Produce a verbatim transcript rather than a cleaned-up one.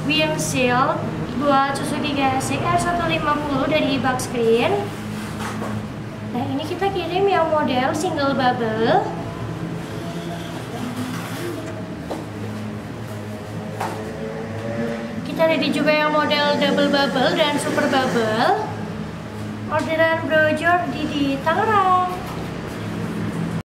windshield buat Suzuki G-S-X R seratus lima puluh dari Bugscreen. Nah, ini kita kirim yang model single bubble. Kita ready juga yang model double bubble dan super bubble. Orderan brochure di, di Tangerang.